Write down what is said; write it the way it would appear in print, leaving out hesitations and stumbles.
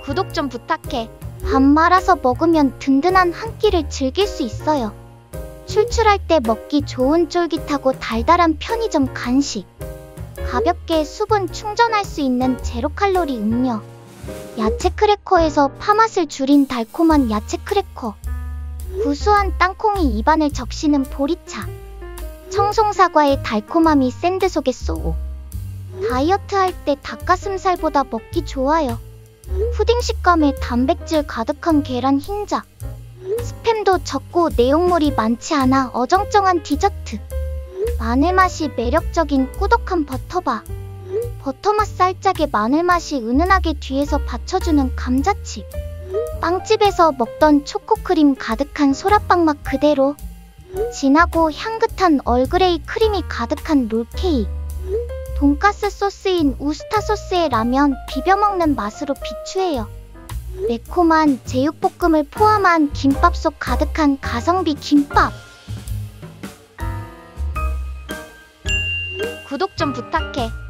구독 좀 부탁해. 밥 말아서 먹으면 든든한 한 끼를 즐길 수 있어요. 출출할 때 먹기 좋은 쫄깃하고 달달한 편의점 간식. 가볍게 수분 충전할 수 있는 제로칼로리 음료. 야채 크래커에서 파맛을 줄인 달콤한 야채 크래커. 구수한 땅콩이 입안을 적시는 보리차. 청송사과의 달콤함이 샌드 속에 쏘고. 다이어트 할 때 닭가슴살보다 먹기 좋아요. 푸딩 식감에 단백질 가득한 계란 흰자. 스팸도 적고 내용물이 많지 않아 어정쩡한 디저트. 마늘 맛이 매력적인 꾸덕한 버터바. 버터맛 살짝의 마늘 맛이 은은하게 뒤에서 받쳐주는 감자칩. 빵집에서 먹던 초코크림 가득한 소라빵 맛 그대로. 진하고 향긋한 얼그레이 크림이 가득한 롤케이크. 돈가스 소스인 우스타 소스에 라면 비벼 먹는 맛으로 비추해요. 매콤한 제육볶음을 포함한 김밥 속 가득한 가성비 김밥. 구독 좀 부탁해.